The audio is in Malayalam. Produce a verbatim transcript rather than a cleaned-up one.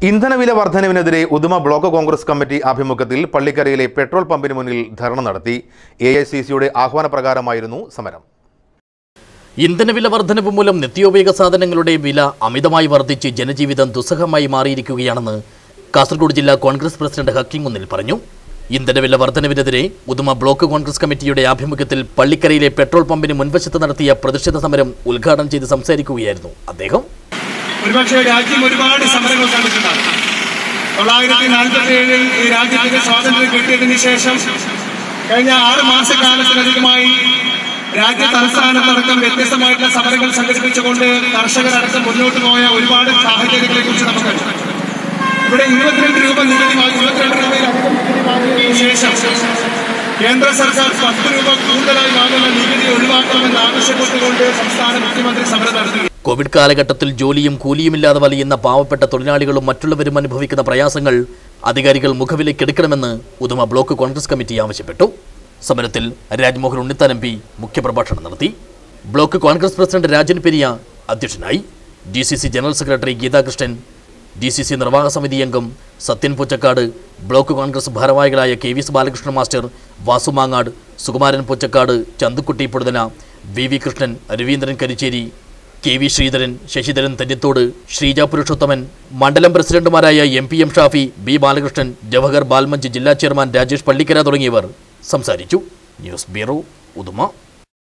ഇന്ധനവില വർധനവിനെതിരെ ഉദുമ ബ്ലോക്ക് കോൺഗ്രസ് കമ്മിറ്റി ആഭിമുഖ്യത്തിൽ പള്ളിക്കരയിലെ പെട്രോൾ പമ്പിന് മുന്നിൽ ധർണ നടത്തി. എ ഐ സി സിയുടെ ആഹ്വാനപ്രകാരമായിരുന്നു സമരം. ഇന്ധനവില വർധനവ് മൂലം നിത്യോപയോഗ സാധനങ്ങളുടെ വില അമിതമായി വർദ്ധിച്ച് ജനജീവിതം ദുസ്സഹമായി മാറിയിരിക്കുകയാണെന്ന് കാസർഗോഡ് ജില്ലാ കോൺഗ്രസ് പ്രസിഡന്റ് ഹക്കിംകുന്നിൽ പറഞ്ഞു. ഇന്ധനവില വർധനവിനെതിരെ ഉദുമ ബ്ലോക്ക് കോൺഗ്രസ് കമ്മിറ്റിയുടെ ആഭിമുഖ്യത്തിൽ പള്ളിക്കരയിലെ പെട്രോൾ പമ്പിന് മുൻവശത്ത് നടത്തിയ പ്രതിഷേധ സമരം ഉദ്ഘാടനം ചെയ്ത് സംസാരിക്കുകയായിരുന്നു അദ്ദേഹം. ഒരുപക്ഷെ രാജ്യം ഒരുപാട് സമരങ്ങൾ കണ്ടിട്ടുണ്ടാകും. തൊള്ളായിരത്തി നാൽപ്പത്തി ഏഴിൽ ഈ രാജ്യത്തിന്റെ സ്വാതന്ത്ര്യം കിട്ടിയതിന് ശേഷം കഴിഞ്ഞ ആറ് മാസക്കാലത്തിലധികമായി രാജ്യ തലസ്ഥാനത്തടക്കം വ്യത്യസ്തമായിട്ടുള്ള സമരങ്ങൾ സംഘടിപ്പിച്ചുകൊണ്ട് കർഷകരടക്കം മുന്നോട്ട് പോയ ഒരുപാട് സാഹചര്യങ്ങളെ കുറിച്ച് നമുക്കറിയാം. ഇവിടെ ഇരുപത്തിരണ്ട് രൂപ നികുതി ഇരുപത്തിരണ്ട് രൂപയിലധികം നികുതി വാങ്ങിയതിനു ശേഷം കേന്ദ്ര സർക്കാർ പത്ത് രൂപ കൂടുതലായി വാങ്ങുന്ന നികുതി ഒഴിവാക്കണമെന്ന് ആവശ്യപ്പെട്ടുകൊണ്ട് സംസ്ഥാന മുഖ്യമന്ത്രി സമരം നടത്തി. കോവിഡ് കാലഘട്ടത്തിൽ ജോലിയും കൂലിയുമില്ലാതെ വലിയുന്ന പാവപ്പെട്ട തൊഴിലാളികളും മറ്റുള്ളവരും അനുഭവിക്കുന്ന പ്രയാസങ്ങൾ അധികാരികൾ മുഖവിലേക്കെടുക്കണമെന്ന് ഉദുമ ബ്ലോക്ക് കോൺഗ്രസ് കമ്മിറ്റി ആവശ്യപ്പെട്ടു. സമരത്തിൽ രാജ്മോഹൻ ഉണ്ണിത്താൻ എം പി മുഖ്യപ്രഭാഷണം നടത്തി. ബ്ലോക്ക് കോൺഗ്രസ് പ്രസിഡന്റ് രാജൻ പെരിയ അധ്യക്ഷനായി. D C C general secretary Geethakrishnan, D C C നിർവാഹക സമിതി അംഗം സത്യൻ പൂച്ചക്കാട്, ബ്ലോക്ക് കോൺഗ്രസ് ഭാരവാഹികളായ K V Balakrishnan master, Vasu Mangad, Sukumaran Poochakkad, Chandukutty Poduthana, V V Krishnan, Raveendran Karicheri, K V Sreedharan, Sasidharan Thannithode, Sreeja Purushothaman, മണ്ഡലം പ്രസിഡന്റുമാരായ M P M Shafi, B Balakrishnan, Jawahar Balmanch ജില്ലാ ചെയർമാൻ രാജേഷ് പള്ളിക്കര തുടങ്ങിയവർ സംസാരിച്ചു. News bureau, Uduma.